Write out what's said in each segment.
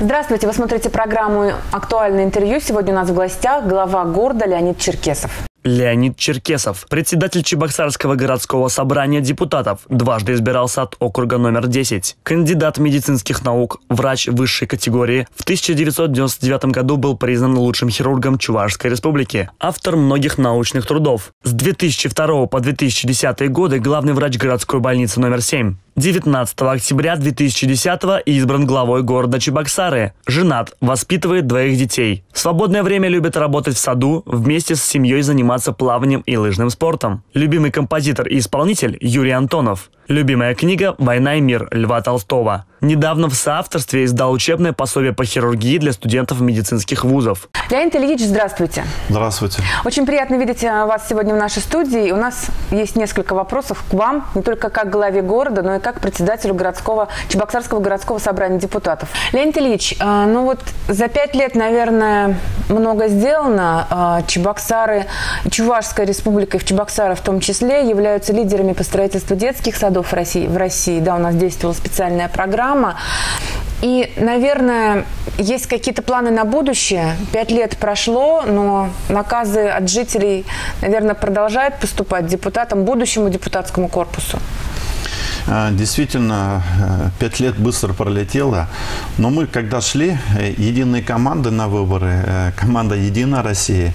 Здравствуйте, вы смотрите программу «Актуальное интервью». Сегодня у нас в гостях глава города Леонид Черкесов. Леонид Черкесов, председатель Чебоксарского городского собрания депутатов, дважды избирался от округа номер 10. Кандидат медицинских наук, врач высшей категории, в 1999 году был признан лучшим хирургом Чувашской республики, автор многих научных трудов. С 2002 по 2010 годы главный врач городской больницы номер 7. 19 октября 2010 избран главой города Чебоксары. Женат, воспитывает двоих детей. В свободное время любит работать в саду, вместе с семьей заниматься плаванием и лыжным спортом. Любимый композитор и исполнитель Юрий Антонов. Любимая книга «Война и мир» Льва Толстого. Недавно в соавторстве издал учебное пособие по хирургии для студентов медицинских вузов. Леонид Ильич, здравствуйте. Здравствуйте. Очень приятно видеть вас сегодня в нашей студии. У нас есть несколько вопросов к вам, не только как главе города, но и как председателю Чебоксарского городского собрания депутатов. Леонид Ильич, за 5 лет, наверное, много сделано. Чебоксары, Чувашская республика и в Чебоксары в том числе являются лидерами по строительству детских садов в России. Да, у нас действовала специальная программа. И, наверное, есть какие-то планы на будущее. 5 лет прошло, но наказы от жителей, наверное, продолжают поступать депутатам, будущему депутатскому корпусу. Действительно, 5 лет быстро пролетело, но мы, когда шли единой командой на выборы, команда «Единая Россия»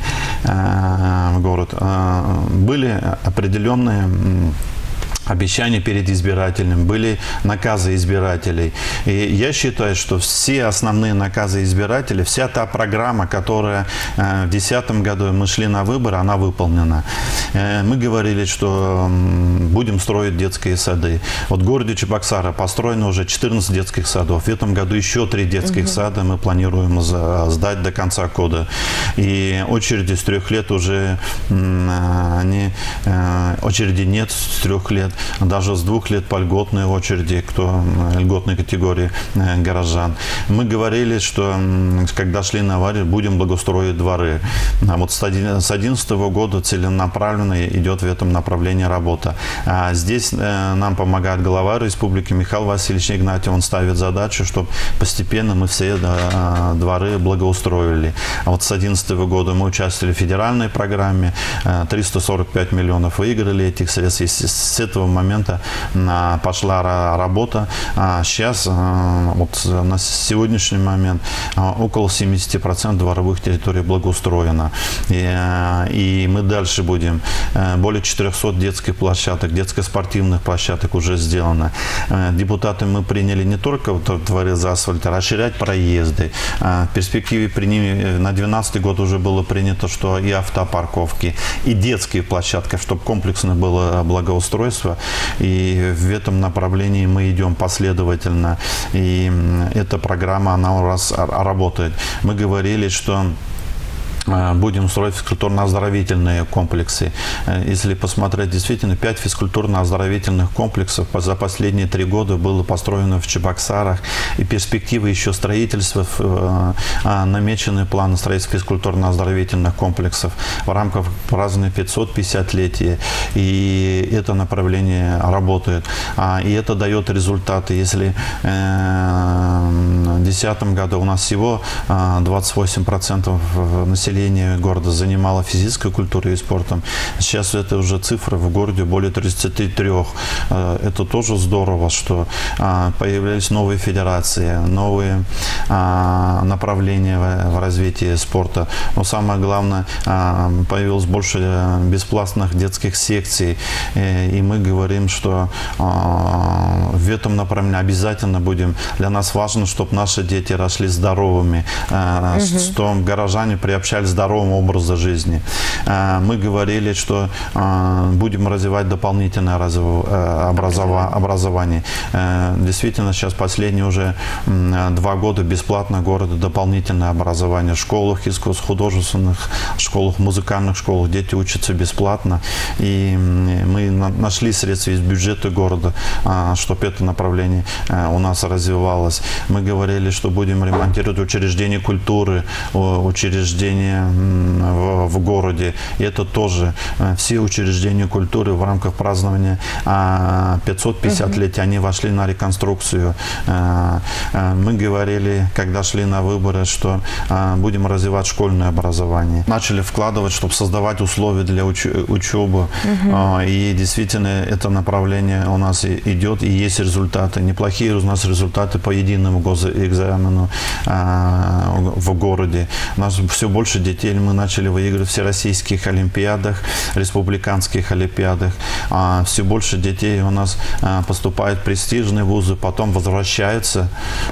в город, были определенные обещания перед избирателями, были наказы избирателей. И я считаю, что все основные наказы избирателей, вся та программа, которая в 2010 году мы шли на выборы, она выполнена. Мы говорили, что будем строить детские сады. Вот в городе Чебоксары построено уже 14 детских садов. В этом году еще 3 детских сада мы планируем сдать до конца года. И очереди с 3 лет уже очереди нет с 3 лет. Даже с 2 лет по льготной очереди, кто льготной категории горожан. Мы говорили, что когда шли на выборы, будем благоустроить дворы. А вот с 2011 года целенаправленно идет в этом направлении работа. А здесь нам помогает глава республики Михаил Васильевич Игнатьев. Он ставит задачу, чтобы постепенно мы все дворы благоустроили. А вот с 2011 года мы участвовали в федеральной программе. 345 миллионов выиграли этих средств. И с этого момента пошла работа. Сейчас, вот на сегодняшний момент, около 70% дворовых территорий благоустроено. И мы дальше будем. Более 400 детских площадок, детско-спортивных площадок уже сделано. Депутаты мы приняли не только дворы за асфальт, а расширять проезды. В перспективе на 2012 год уже было принято, что и автопарковки, и детские площадки, чтобы комплексно было благоустройство. И в этом направлении мы идем последовательно. И эта программа, она у нас работает. Мы говорили, что будем строить физкультурно-оздоровительные комплексы. Если посмотреть, действительно, 5 физкультурно-оздоровительных комплексов за последние 3 года было построено в Чебоксарах. И перспективы еще строительства, намеченные планы строительства физкультурно-оздоровительных комплексов в рамках празднования 550-летия. И это направление работает. И это дает результаты. Если в 2010 году у нас всего 28% населения города занимало физической культурой и спортом. Сейчас это уже цифра в городе более 33. Это тоже здорово, что появились новые федерации, новые направления в развитии спорта. Но самое главное, появилось больше бесплатных детских секций. И мы говорим, что в этом направлении обязательно будем. Для нас важно, чтобы наши дети росли здоровыми, что горожане приобщались к здоровому образу жизни. Мы говорили, что будем развивать дополнительное образование. Действительно, сейчас последние уже 2 года бесплатно города дополнительное образование в школах, искусственно-художественных школах, музыкальных школах. Дети учатся бесплатно. И мы нашли средства из бюджета города, чтобы это направление у нас развивалось. Мы говорили, что будем ремонтировать учреждения культуры, учреждения учреждения в городе. И это тоже все учреждения культуры в рамках празднования 550-летия, они вошли на реконструкцию. Мы говорили, когда шли на выборы, что будем развивать школьное образование. Начали вкладывать, чтобы создавать условия для учебы. И действительно это направление у нас идет, и есть результаты. Неплохие у нас результаты по единому госэкзамену в городе. У нас все больше детей мы начали выигрывать в всероссийских олимпиадах, республиканских олимпиадах. Все больше детей у нас поступает в престижные вузы, потом возвращаются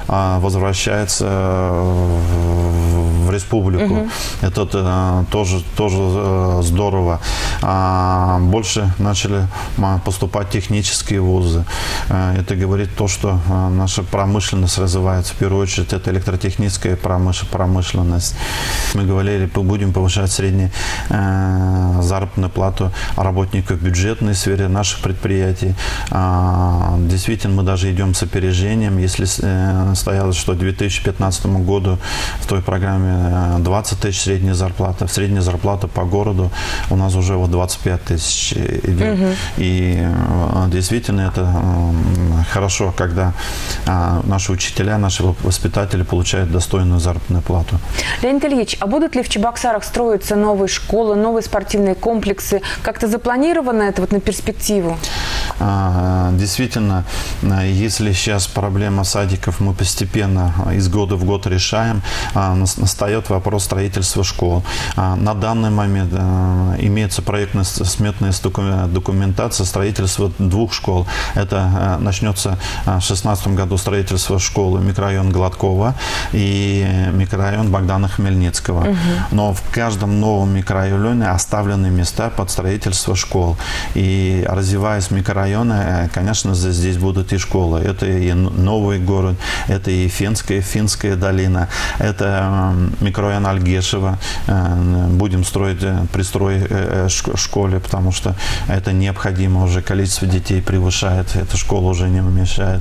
в республику. Это тоже здорово. Больше начали поступать технические вузы. Это говорит то, что наша промышленность развивается. В первую очередь это электротехническая промышленность. Мы говорили, будем повышать среднюю заработную плату работников в бюджетной сфере наших предприятий. Действительно, мы даже идем с опережением. Если стояло, что к 2015 году в той программе 20 тысяч средняя зарплата по городу у нас уже вот 25 тысяч идет. И действительно это хорошо, когда наши учителя, наши воспитатели получают достойную заработную плату. Леонид Ильич, а будут ли в Чебоксарах строиться новые школы, новые спортивные комплексы? Как-то запланировано это вот на перспективу? Действительно, если сейчас проблема садиков мы постепенно из года в год решаем, настает вопрос строительства школ. На данный момент имеется проектно-сметная документация строительства 2 школ. Это начнется в 2016 году строительство школы микрорайон Гладкова и микрорайон Богдана Хмельницкого. Но в каждом новом микрорайоне оставлены места под строительство школ. И развиваясь микрорайоны, конечно, здесь будут и школы. Это и Новый город, это и Финская долина, это микрорайон Альгешево. Будем пристроить школе, потому что это необходимо, уже количество детей превышает, эта школа уже не умещает.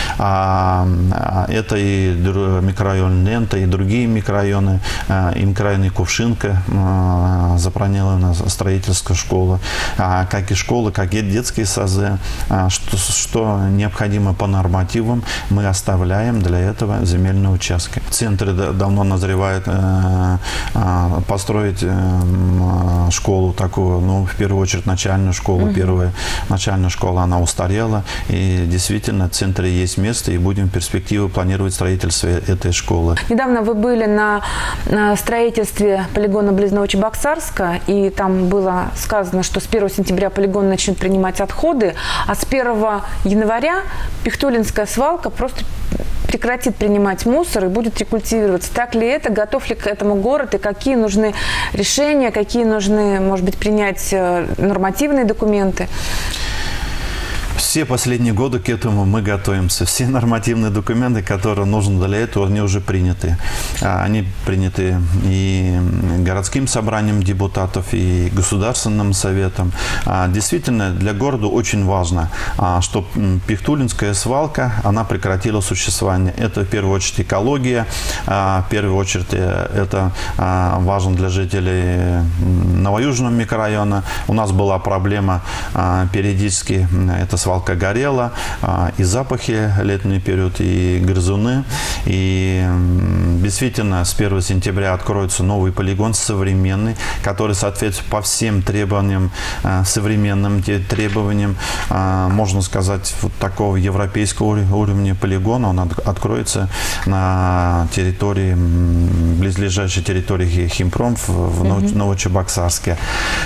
Это и микрорайон Лента, и другие микрорайоны, и микрорайон Кувшинка запланирована строительство школы, как и школы, как и детские сады, что необходимо по нормативам, мы оставляем для этого земельные участки. В центре давно назревает построить школу такую, в первую очередь начальную школу. Первая начальная школа, она устарела, и действительно в центре есть место, и будем в перспективе планировать строительство этой школы. Недавно вы были на строительстве полигона близ Новочебоксарска, и там было сказано, что с 1 сентября полигон начнет принимать отходы, а с 1 января Пихтулинская свалка просто прекратит принимать мусор и будет рекультивироваться. Так ли это? Готов ли к этому город? И какие нужны решения? Какие нужны, может быть, принять нормативные документы? Все последние годы к этому мы готовимся. Все нормативные документы, которые нужны для этого, они уже приняты. Они приняты и городским собранием депутатов, и Государственным советом. Действительно, для города очень важно, чтобы Пихтулинская свалка, она прекратила существование. Это в первую очередь экология, в первую очередь это важно для жителей Новоюжного микрорайона. У нас была проблема периодически, эта свалка горела, и запахи летний период, и грызуны. И действительно с 1 сентября откроется новый полигон современный, который соответствует по всем требованиям, современным требованиям, можно сказать, вот такого европейского уровня полигона. Он откроется на территории, близлежащей территории Химпром в Новочебоксарске.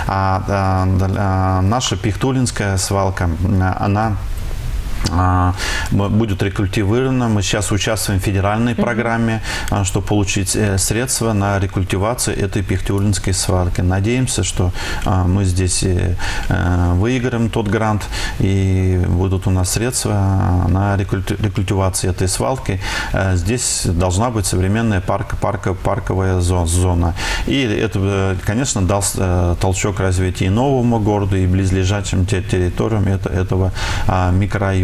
Наша Пихтулинская свалка, она будет рекультивирована. Мы сейчас участвуем в федеральной программе, чтобы получить средства на рекультивацию этой Пихтулинской свалки. Надеемся, что мы здесь выиграем тот грант, и будут у нас средства на рекультивацию этой свалки. Здесь должна быть современная парковая зона. И это, конечно, даст толчок развития и новому городу, и близлежащим территориям этого микрорайона.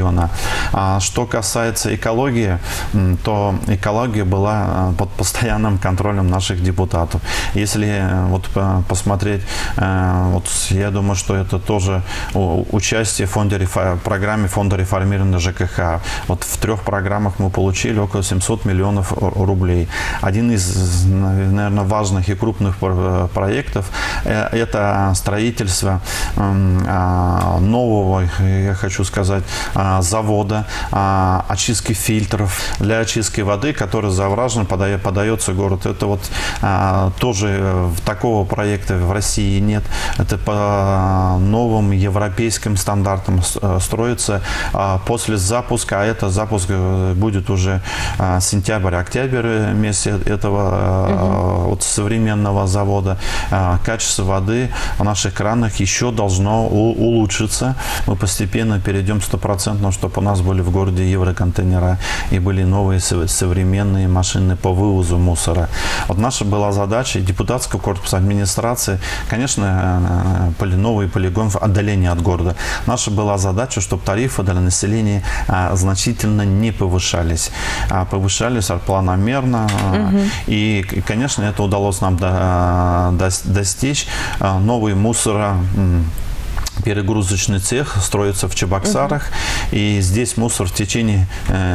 района. Что касается экологии, то экология была под постоянным контролем наших депутатов. Если вот посмотреть, вот я думаю, что это тоже участие в программе фонда реформирования ЖКХ. Вот в 3 программах мы получили около 700 миллионов рублей. Один из, наверное, важных и крупных проектов – это строительство нового, я хочу сказать, завода очистки фильтров для очистки воды, который завражен подается в город. Это вот тоже такого проекта в России нет. Это по новым европейским стандартам строится после запуска, а это запуск будет уже сентябрь-октябрь месяц этого вот современного завода. Качество воды в наших кранах еще должно улучшиться. Мы постепенно перейдем 100%, чтобы у нас были в городе евроконтейнера и были новые современные машины по вывозу мусора. Вот наша была задача, депутатского корпуса администрации, конечно, новый полигон в отдалении от города. Наша была задача, чтобы тарифы для населения значительно не повышались. Повышались планомерно. И, конечно, это удалось нам достичь. Новый перегрузочный цех строится в Чебоксарах. И здесь мусор в течение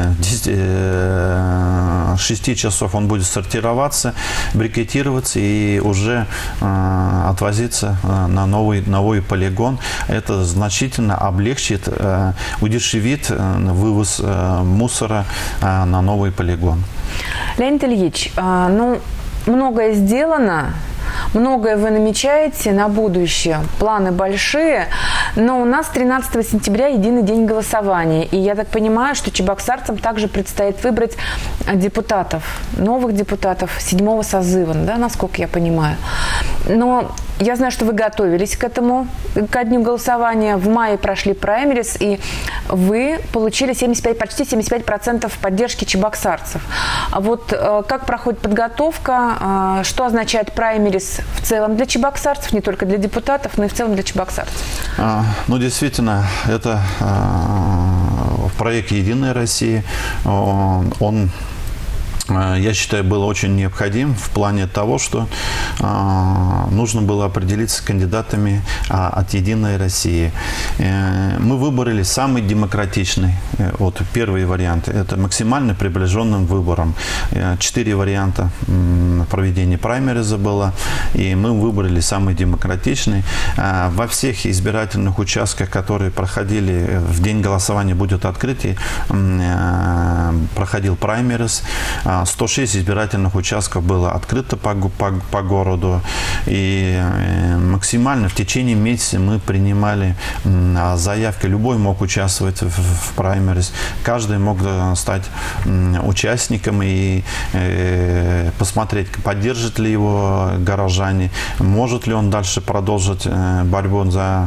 6 часов он будет сортироваться, брикетироваться и уже отвозиться на новый полигон. Это значительно облегчит, удешевит вывоз мусора на новый полигон. Леонид Ильич, многое сделано. Многое вы намечаете на будущее, планы большие, но у нас 13 сентября единый день голосования. И я так понимаю, что чебоксарцам также предстоит выбрать депутатов, новых депутатов 7-го созыва, да, насколько я понимаю. Но я знаю, что вы готовились к этому, ко дню голосования. В мае прошли праймерис, и вы получили почти 75% поддержки чебоксарцев. А вот как проходит подготовка, что означает праймерис в целом для чебоксарцев, не только для депутатов, но и в целом для чебоксарцев? Действительно, это проект «Единая Россия». Он, я считаю, был очень необходим в плане того, что нужно было определиться с кандидатами от «Единой России». Мы выбрали самый демократичный, первый вариант. Это максимально приближенным выбором. 4 варианта проведения праймериза было, и мы выбрали самый демократичный. Во всех избирательных участках, которые проходили в день голосования, будет открытие, проходил праймериз. 106 избирательных участков было открыто по городу. И максимально в течение месяца мы принимали заявки. Любой мог участвовать в праймериз. Каждый мог стать участником и посмотреть, поддержит ли его горожане, может ли он дальше продолжить борьбу за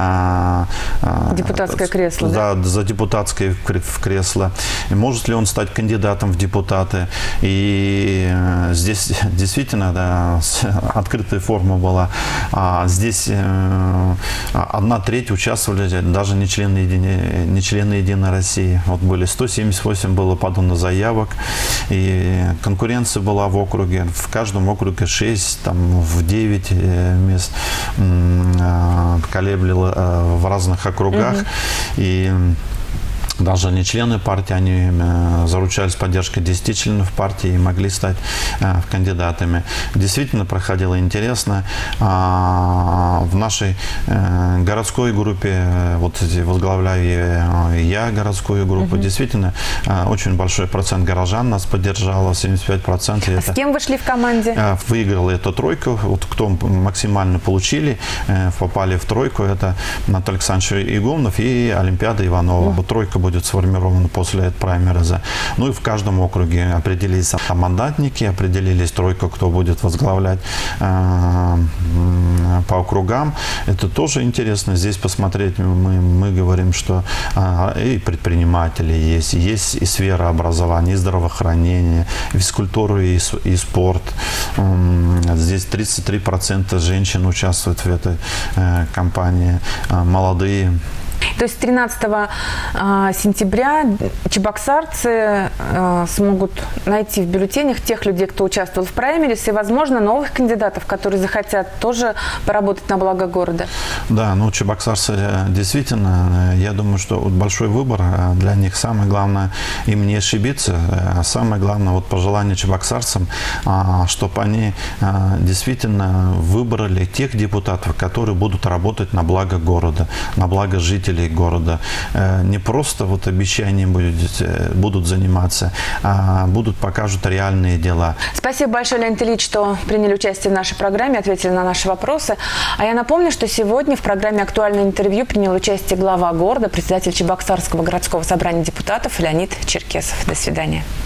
депутатское кресло. За депутатское кресло. Может ли он стать кандидатом в депутаты. И здесь действительно открытая форма была. Здесь 1/3 участвовали даже не члены «Единой России». Вот были 178 было подано заявок, и конкуренция была в округе. В каждом округе 6, в 9 мест колеблило в разных округах. И даже не члены партии, они заручались поддержкой 10 членов партии и могли стать кандидатами. Действительно проходило интересно. В нашей городской группе, возглавляю я городскую группу, действительно очень большой процент горожан нас поддержало, 75%. А с кем вы шли в команде? Выиграла эту тройку. Кто максимально получили, попали в тройку, это Анатолий Александрович Игумнов и Олимпиада Иванова. Тройка будет сформирована после праймериза. И в каждом округе определились мандатники, определились тройка, кто будет возглавлять по округам. Это тоже интересно. Здесь посмотреть, мы говорим, что и предприниматели есть и сфера образования, и здравоохранения, и физкультура, и спорт. Здесь 33% женщин участвуют в этой кампании. Молодые То есть 13 сентября чебоксарцы смогут найти в бюллетенях тех людей, кто участвовал в праймерис, и, возможно, новых кандидатов, которые захотят тоже поработать на благо города. Да, ну, чебоксарцы действительно, я думаю, что вот большой выбор для них. Самое главное им не ошибиться. Самое главное, вот пожелание чебоксарцам, чтобы они действительно выбрали тех депутатов, которые будут работать на благо города, на благо жителей города. Не просто вот обещанием будут заниматься, а покажут реальные дела. Спасибо большое, Леонид Ильич, что приняли участие в нашей программе, ответили на наши вопросы. А я напомню, что сегодня в программе «Актуальное интервью» принял участие глава города, председатель Чебоксарского городского собрания депутатов Леонид Черкесов. До свидания.